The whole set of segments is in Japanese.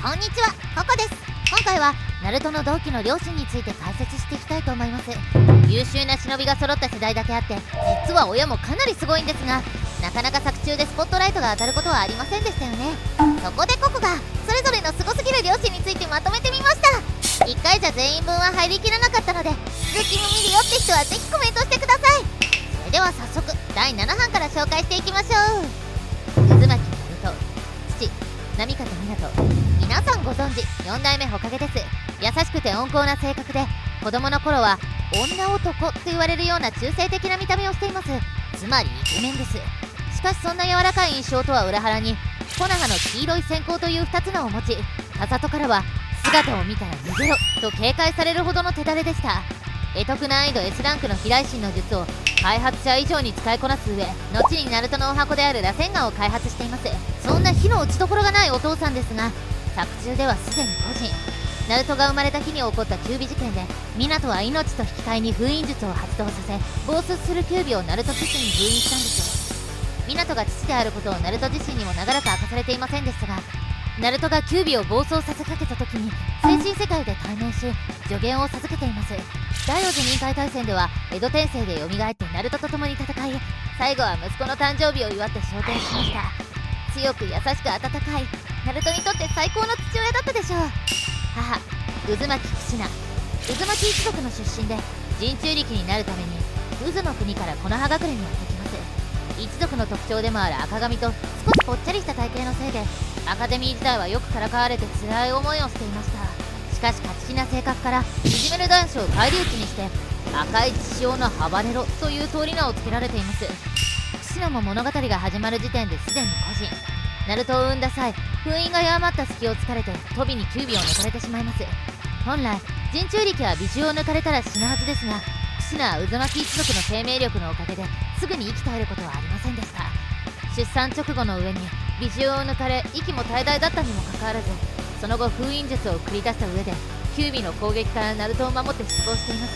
こんにちは、ココです。今回はナルトの同期の両親について解説していきたいと思います。優秀な忍びが揃った世代だけあって、実は親もかなりすごいんですが、なかなか作中でスポットライトが当たることはありませんでしたよね。そこでココがそれぞれのすごすぎる両親についてまとめてみました。1回じゃ全員分は入りきらなかったので、続きも見るよって人はぜひコメントしてください。それでは早速第7版から紹介していきましょう。渦巻ナルト、父波方湊、皆さんご存知4代目ほかげです。優しくて温厚な性格で、子供の頃は女男と言われるような中性的な見た目をしています。つまりイケメンです。しかしそんな柔らかい印象とは裏腹に、コナハの黄色い閃光という2つ名を持ち、田里からは姿を見たら逃げろと警戒されるほどの手だれでした。得得難易度 S ランクの飛来神の術を開発者以上に使いこなす上、後にナルトのお箱である螺旋岩を開発しています。そんな火の打ちどころがないお父さんですが、作中ではすでに個人ナルトが生まれた日に起こったキュービ事件で、湊は命と引き換えに封印術を発動させ、暴走するキュービをナルト自身に封印したんです。湊が父であることをナルト自身にも長らく明かされていませんでしたが、ナルトがキュービを暴走させかけた時に精神世界で対面し助言を授けています。第4次忍界大戦では江戸転生で蘇ってナルトと共に戦い、最後は息子の誕生日を祝って昇天しました。強く優しく温かいナルトにとって最高の父親だったでしょう。母渦巻櫛名、渦巻一族の出身で、人中力になるために渦の国から木の葉隠れにやってきます。一族の特徴でもある赤髪と少しぽっちゃりした体型のせいで、アカデミー時代はよくからかわれて辛い思いをしていました。しかし勝ち気な性格からいじめる男子を返り討ちにして、赤い血潮のハバネロという通り名を付けられています。櫛名も物語が始まる時点ですでに個人、ナルトを産んだ際、封印が弱まった隙を突かれてトビにキュービを抜かれてしまいます。本来人中力は美獣を抜かれたら死ぬはずですが、櫛名は渦巻一族の生命力のおかげですぐに息絶えることはありませんでした。出産直後の上に美獣を抜かれ息も怠大だったにもかかわらず、その後封印術を繰り出した上でキュービの攻撃からナルトを守って死亡しています。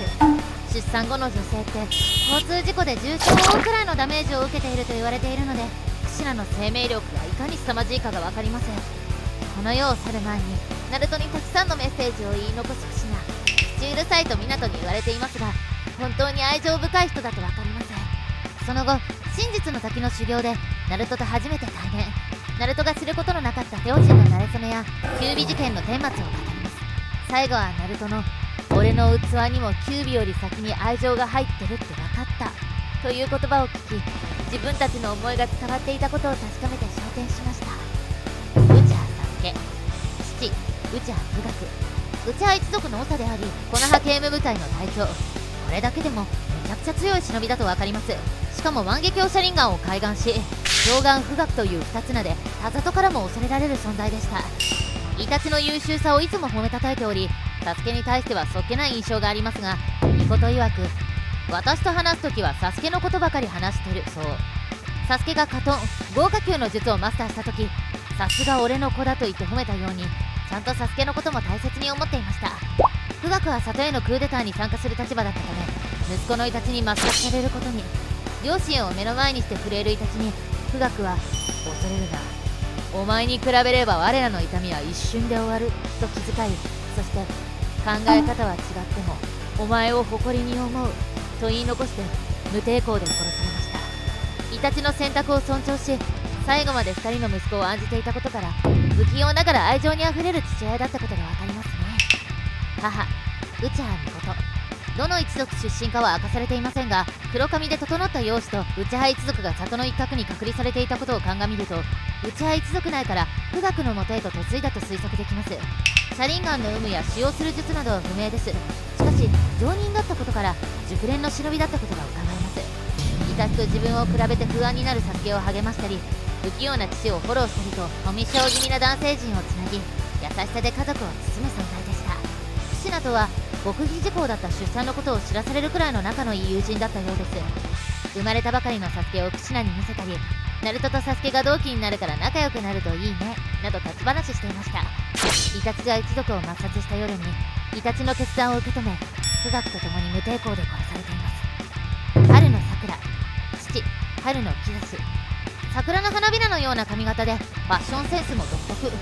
出産後の女性って交通事故で重傷を負うくらいのダメージを受けていると言われているので、櫛名の生命力がいかに凄まじいかが分かります。この世を去る前にナルトにたくさんのメッセージを言い残す櫛名、口うるさいと湊に言われていますが、本当に愛情深い人だと分かります。その後真実の滝の修行でナルトと初めて対面、ナルトが知ることのなかった両親の馴れ初めやキュービ事件の顛末を語ります。最後はナルトの俺の器にもキュービより先に愛情が入ってるって分かったという言葉を聞き、自分たちの思いが伝わっていたことを確かめて昇天しました。内葉サスケ、父内葉富岳、内葉一族の長であり木の葉警務部隊の隊長、これだけでもめちゃくちゃ強い忍びだと分かります。しかも万華鏡車輪眼を開眼し、両眼富岳という2つ名で田里からも恐れられる存在でした。イタチの優秀さをいつも褒めたたえており、サスケに対してはそっけない印象がありますが、ミコト曰く私と話すときはサスケのことばかり話してるそう。サスケがカトン豪華級の術をマスターしたとき、さすが俺の子だと言って褒めたように、ちゃんとサスケのことも大切に思っていました。富岳は里へのクーデターに参加する立場だったため、息子のイタチに抹殺されることに、両親を目の前にして震えるイタチに富岳は恐れるな、お前に比べれば我らの痛みは一瞬で終わると気遣い、そして考え方は違ってもお前を誇りに思うと言い残して無抵抗で殺されました。イタチの選択を尊重し、最後まで2人の息子を案じていたことから、不器用ながら愛情にあふれる父親だったことが分かりますね。母内葉美琴、どの一族出身かは明かされていませんが、黒髪で整った容姿と内葉一族が里の一角に隔離されていたことを鑑みると、内葉一族内から富岳の元へと嫁いだと推測できます。車輪眼の有無や使用する術などは不明です。しかし常人だったことから熟練の忍びだったことが伺えます。イタチと自分を比べて不安になるサスケを励ましたり、不器用な父をフォローしたりと、コミュ障気味な男性陣をつなぎ、優しさで家族を包む存在でした。櫛名とは極秘事項だった出産のことを知らされるくらいの仲のいい友人だったようです。生まれたばかりのサスケを櫛名に見せたり、ナルトとサスケが同期になるから仲良くなるといいねなど立ち話していました。イタチが一族を抹殺した夜にイタチの決断を受け止め、富岳と共に無抵抗で殺されています。春の桜、父春の兆し、桜の花びらのような髪型でファッションセンスも独特、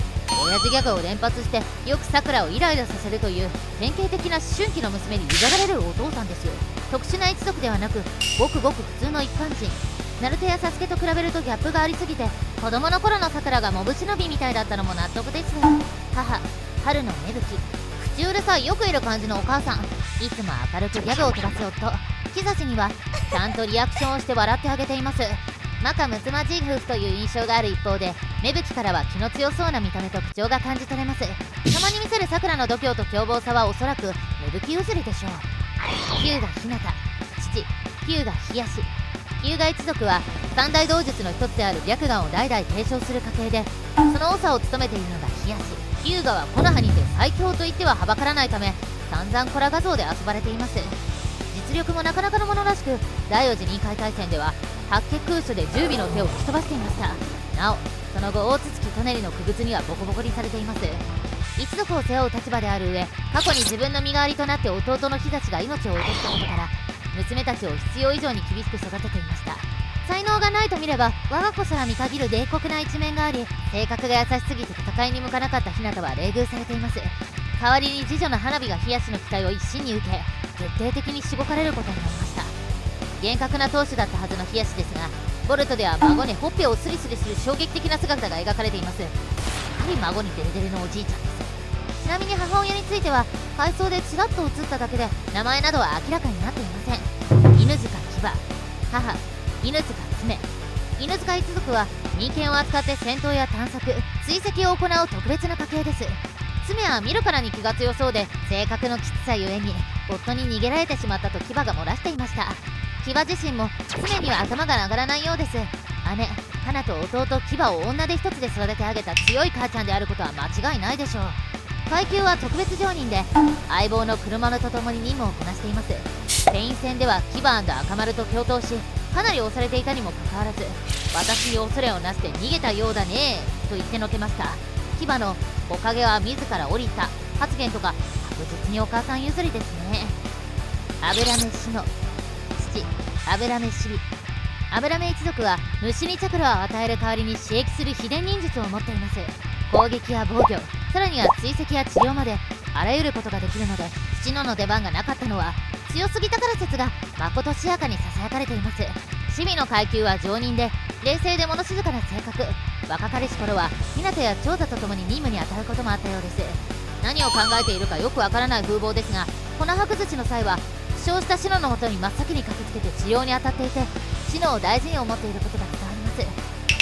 親父ギャグを連発してよくさくらをイライラさせるという典型的な思春期の娘にいざられるお父さんですよ。特殊な一族ではなくごくごく普通の一般人。ナルトやサスケと比べるとギャップがありすぎて、子供の頃のさくらがモブ忍びみたいだったのも納得です。母春の芽吹、口うるさいよくいる感じのお母さん、いつも明るくギャグを飛ばす夫、木指にはちゃんとリアクションをして笑ってあげています。仲睦まじい夫婦という印象がある一方で、芽吹からは気の強そうな見た目と口調が感じ取れます。たまに見せるさくらの度胸と凶暴さはおそらく芽吹譲りでしょう。日向ひなた、父日向東。日向一族は三大道術の一つである白眼を代々継承する家系で、その長を務めているのが東。日向は木の葉にて最強と言ってははばからないため、散々コラ画像で遊ばれています。実力もなかなかのものらしく、第4次臨海大戦では八景空所で十尾の手を吹き飛ばしていました。なおその後大筒木舎人の傀儡にはボコボコにされています。一族を背負う立場である上、過去に自分の身代わりとなって弟の日立が命を落としたことから、娘たちを必要以上に厳しく育てていました。才能がないと見れば我が子すら見限る冷酷な一面があり、性格が優しすぎて戦いに向かなかった日向は冷遇されています。代わりに次女の花火が冷やしの期待を一身に受け、徹底的にしごかれることになりました。厳格な当主だったはずの冷やしですが、ボルトでは孫にほっぺをスリスリする衝撃的な姿が描かれています。やはり孫にデレデレのおじいちゃんです。ちなみに母親については回想でちらっと映っただけで名前などは明らかになっていません。犬塚牙、母犬塚爪。犬塚一族は人間を扱って戦闘や探索、追跡を行う特別な家系です。爪は見るからに気が強そうで、性格のきつさゆえに夫に逃げられてしまったと牙が漏らしていました。牙自身も常には頭が上がらないようです。姉花と弟牙を女手一つで育ててあげた強い母ちゃんであることは間違いないでしょう。階級は特別常任で、相棒の車野と共に任務をこなしています。スペイン戦では牙赤丸と共闘し、かなり押されていたにもかかわらず、私に恐れをなして逃げたようだねと言ってのけました。牙のおかげは自ら降りた発言とか確実にお母さん譲りですね。油目しの父油目しり。油目一族は虫にチャクラを与える代わりに刺激する秘伝忍術を持っています。攻撃や防御、さらには追跡や治療まであらゆることができるので、父野の出番がなかったのは強すぎたから説がまことしやかにささやかれています。守備の階級は常任で、冷静で物静かな性格。若かりし頃は日向や長座と共に任務に当たることもあったようです。何を考えているかよくわからない風貌ですが、粉白槌の際は負傷したシノのもとに真っ先に駆けつけて治療に当たっていて、シノを大事に思っていることが伝わります。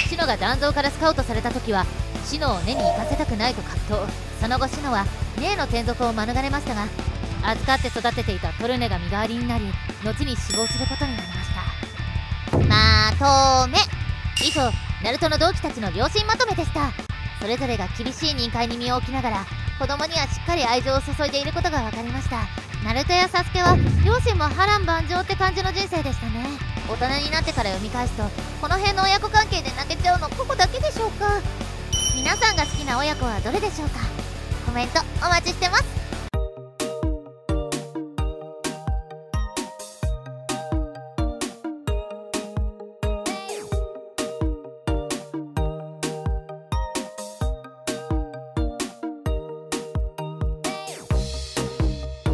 シノが残像からスカウトされた時はシノを根に行かせたくないと格闘。その後シノは根への転属を免れましたが、預かって育てていたトルネが身代わりになり、後に死亡することになりました。まとめ。以上、ナルトの同期たちの両親まとめでした。それぞれが厳しい任界に身を置きながら、子供にはしっかり愛情を注いでいることが分かりました。ナルトやサスケは両親も波乱万丈って感じの人生でしたね。大人になってから読み返すと、この辺の親子関係で泣けちゃうのここだけでしょうか。皆さんが好きな親子はどれでしょうか。コメントお待ちしてます。